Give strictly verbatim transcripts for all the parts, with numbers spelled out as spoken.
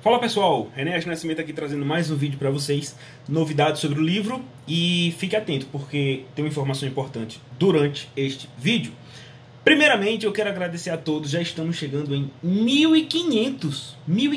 Fala pessoal, René Nascimento aqui trazendo mais um vídeo para vocês, novidades sobre o livro, e fique atento porque tem uma informação importante durante este vídeo. Primeiramente eu quero agradecer a todos, já estamos chegando em mil e quinhentos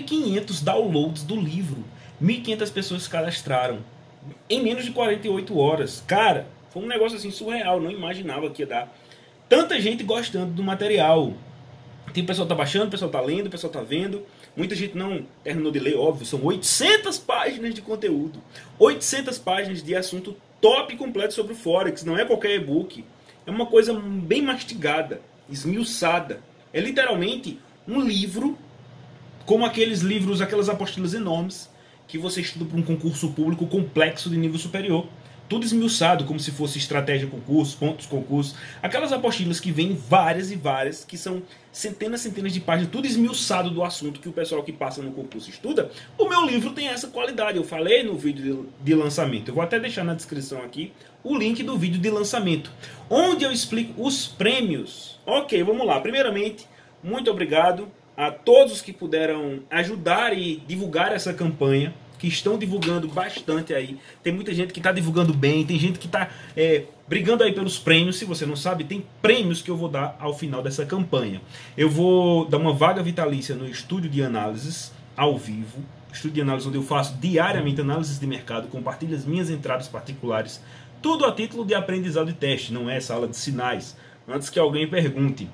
downloads do livro, mil e quinhentas pessoas se cadastraram em menos de quarenta e oito horas, cara, foi um negócio assim surreal, não imaginava que ia dar tanta gente gostando do material. Tem o pessoal tá baixando, o pessoal tá lendo, o pessoal tá vendo. Muita gente não terminou de ler, óbvio. São oitocentas páginas de conteúdo. oitocentas páginas de assunto top e completo sobre o Forex. Não é qualquer e-book. É uma coisa bem mastigada, esmiuçada. É literalmente um livro, como aqueles livros, aquelas apostilas enormes, que você estuda para um concurso público complexo de nível superior. Tudo esmiuçado, como se fosse estratégia concurso, pontos concurso. Aquelas apostilas que vêm várias e várias, que são centenas e centenas de páginas, tudo esmiuçado do assunto que o pessoal que passa no concurso estuda. O meu livro tem essa qualidade, eu falei no vídeo de lançamento. Eu vou até deixar na descrição aqui o link do vídeo de lançamento, onde eu explico os prêmios. Ok, vamos lá. Primeiramente, muito obrigado a todos que puderam ajudar e divulgar essa campanha, que estão divulgando bastante aí. Tem muita gente que está divulgando bem, tem gente que está é, brigando aí pelos prêmios. Se você não sabe, tem prêmios que eu vou dar ao final dessa campanha. Eu vou dar uma vaga vitalícia no estúdio de análises ao vivo, estúdio de análise onde eu faço diariamente análises de mercado, compartilho as minhas entradas particulares, tudo a título de aprendizado e teste, não é sala de sinais, antes que alguém pergunte.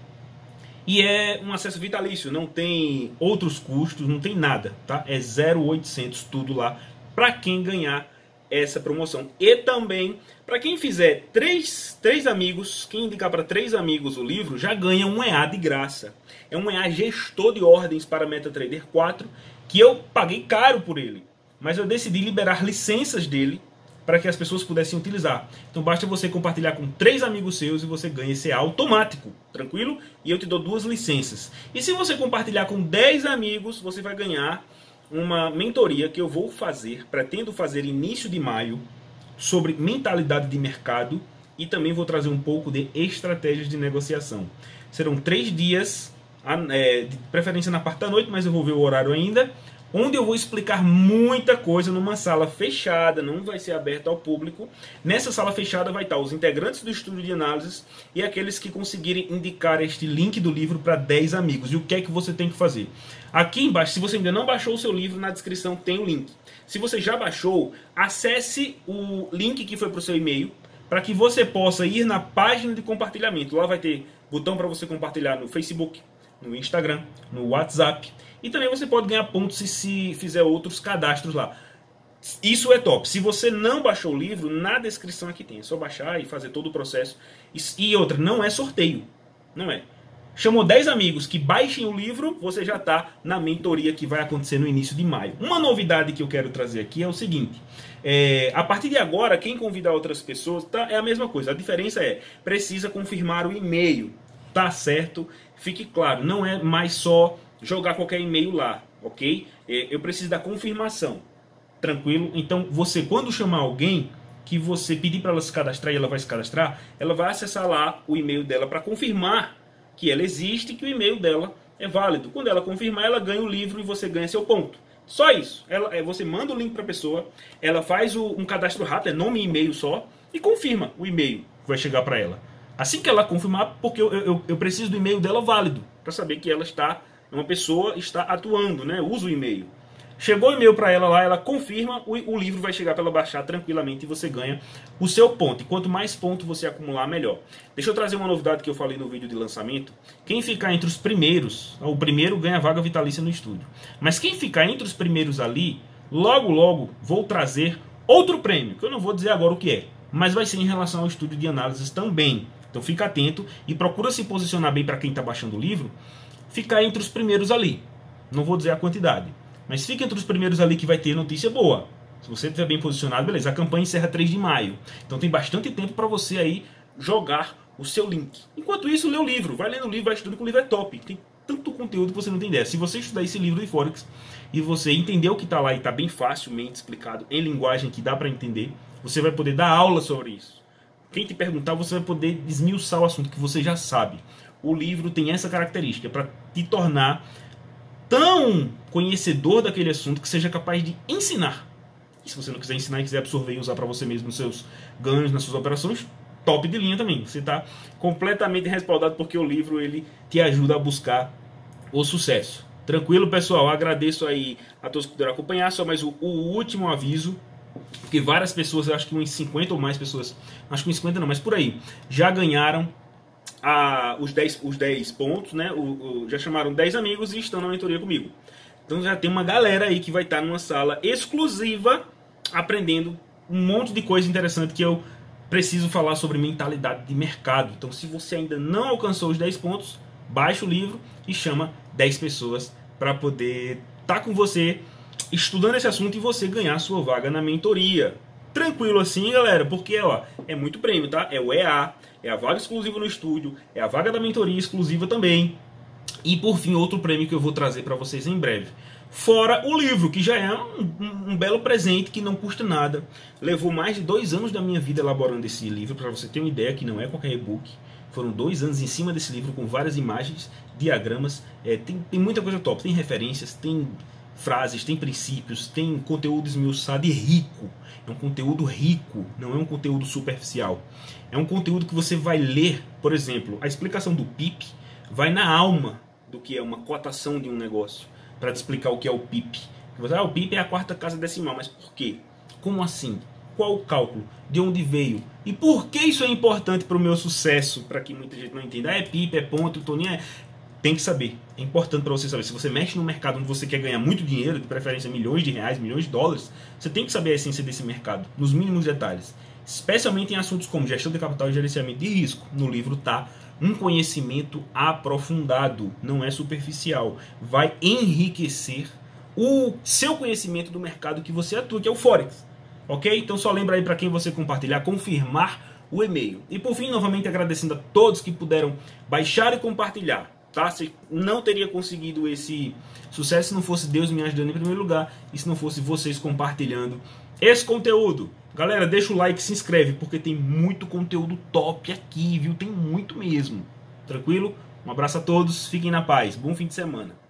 E é um acesso vitalício, não tem outros custos, não tem nada, tá? É zero vírgula oitocentos tudo lá para quem ganhar essa promoção. E também, para quem fizer três, três amigos, quem indicar para três amigos o livro, já ganha um E A de graça. É um E A gestor de ordens para MetaTrader quatro, que eu paguei caro por ele, mas eu decidi liberar licenças dele para que as pessoas pudessem utilizar. Então basta você compartilhar com três amigos seus e você ganha esse E A automático, tranquilo? E eu te dou duas licenças. E se você compartilhar com dez amigos, você vai ganhar uma mentoria que eu vou fazer, pretendo fazer início de maio, sobre mentalidade de mercado, e também vou trazer um pouco de estratégias de negociação. Serão três dias, é, de preferência na parte da noite, mas eu vou ver o horário ainda, onde eu vou explicar muita coisa numa sala fechada, não vai ser aberta ao público. Nessa sala fechada vai estar os integrantes do estúdio de análises e aqueles que conseguirem indicar este link do livro para dez amigos. E o que é que você tem que fazer? Aqui embaixo, se você ainda não baixou o seu livro, na descrição tem o link. Se você já baixou, acesse o link que foi para o seu e-mail, para que você possa ir na página de compartilhamento. Lá vai ter botão para você compartilhar no Facebook, no Instagram, no WhatsApp. E também você pode ganhar pontos se, se fizer outros cadastros lá. Isso é top. Se você não baixou o livro, na descrição aqui tem. É só baixar e fazer todo o processo. E outra, não é sorteio. Não é. Chamou dez amigos que baixem o livro, você já está na mentoria que vai acontecer no início de maio. Uma novidade que eu quero trazer aqui é o seguinte. É, a partir de agora, quem convidar outras pessoas, tá, é a mesma coisa. A diferença é, precisa confirmar o e-mail. Tá certo? Fique claro, não é mais só jogar qualquer e-mail lá, ok? Eu preciso da confirmação, tranquilo? Então você, quando chamar alguém, que você pedir para ela se cadastrar e ela vai se cadastrar, ela vai acessar lá o e-mail dela para confirmar que ela existe e que o e-mail dela é válido. Quando ela confirmar, ela ganha o livro e você ganha seu ponto. Só isso. Ela, você manda o link para a pessoa, ela faz o, um cadastro rápido, é nome e e-mail só, e confirma o e-mail que vai chegar para ela. Assim que ela confirmar, porque eu, eu, eu preciso do e-mail dela válido, para saber que ela está, uma pessoa está atuando, né? Usa o e-mail. Chegou o e-mail para ela lá, ela confirma, o, o livro vai chegar para ela baixar tranquilamente e você ganha o seu ponto. E quanto mais pontos você acumular, melhor. Deixa eu trazer uma novidade que eu falei no vídeo de lançamento. Quem ficar entre os primeiros, o primeiro ganha vaga vitalícia no estúdio. Mas quem ficar entre os primeiros ali, logo logo vou trazer outro prêmio, que eu não vou dizer agora o que é, mas vai ser em relação ao estúdio de análises também. Então fica atento e procura se posicionar bem para quem está baixando o livro, ficar entre os primeiros ali. Não vou dizer a quantidade, mas fica entre os primeiros ali que vai ter notícia boa. Se você estiver bem posicionado, beleza. A campanha encerra três de maio. Então tem bastante tempo para você aí jogar o seu link. Enquanto isso, lê o livro. Vai lendo o livro, vai estudando, que o livro é top. Tem tanto conteúdo que você não tem ideia. Se você estudar esse livro de Forex e você entender o que está lá e está bem facilmente explicado em linguagem que dá para entender, você vai poder dar aula sobre isso. Quem te perguntar, você vai poder esmiuçar o assunto que você já sabe. O livro tem essa característica, para te tornar tão conhecedor daquele assunto que seja capaz de ensinar. E se você não quiser ensinar e quiser absorver e usar para você mesmo nos seus ganhos, nas suas operações, top de linha também. Você está completamente respaldado porque o livro ele te ajuda a buscar o sucesso. Tranquilo, pessoal? Agradeço aí a todos que puderam acompanhar. Só mais o, o último aviso, porque várias pessoas, eu acho que uns cinquenta ou mais pessoas, acho que uns cinquenta não, mas por aí, já ganharam a, os, dez, os dez pontos, né? O, o, já chamaram dez amigos e estão na mentoria comigo. Então já tem uma galera aí que vai estar numa sala exclusiva aprendendo um monte de coisa interessante que eu preciso falar sobre mentalidade de mercado. Então se você ainda não alcançou os dez pontos, baixa o livro e chama dez pessoas para poder estar com você estudando esse assunto e você ganhar sua vaga na mentoria. Tranquilo assim, galera, porque ó, é muito prêmio, tá? É o E A, é a vaga exclusiva no estúdio, é a vaga da mentoria exclusiva também. E por fim, outro prêmio que eu vou trazer para vocês em breve. Fora o livro, que já é um, um, um belo presente que não custa nada. Levou mais de dois anos da minha vida elaborando esse livro, para você ter uma ideia que não é qualquer e-book. Foram dois anos em cima desse livro com várias imagens, diagramas, é, tem, tem muita coisa top, tem referências, tem frases, tem princípios, tem conteúdo esmiuçado e rico. É um conteúdo rico, não é um conteúdo superficial. É um conteúdo que você vai ler, por exemplo, a explicação do P I P vai na alma do que é uma cotação de um negócio, para te explicar o que é o P I P. Você, ah, o P I P é a quarta casa decimal, mas por quê? Como assim? Qual o cálculo? De onde veio? E por que isso é importante para o meu sucesso? Para que muita gente não entenda. Ah, é P I P, é ponto, Toninho, é... Tem que saber. É importante para você saber. Se você mexe no mercado onde você quer ganhar muito dinheiro, de preferência milhões de reais, milhões de dólares, você tem que saber a essência desse mercado, nos mínimos detalhes. Especialmente em assuntos como gestão de capital e gerenciamento de risco. No livro tá um conhecimento aprofundado, não é superficial. Vai enriquecer o seu conhecimento do mercado que você atua, que é o Forex. Ok? Então só lembra aí para quem você compartilhar, confirmar o e-mail. E por fim, novamente agradecendo a todos que puderam baixar e compartilhar. Tá? Se não teria conseguido esse sucesso se não fosse Deus me ajudando em primeiro lugar e se não fosse vocês compartilhando esse conteúdo. Galera, deixa o like, se inscreve, porque tem muito conteúdo top aqui, viu? Tem muito mesmo. Tranquilo? Um abraço a todos, fiquem na paz. Bom fim de semana.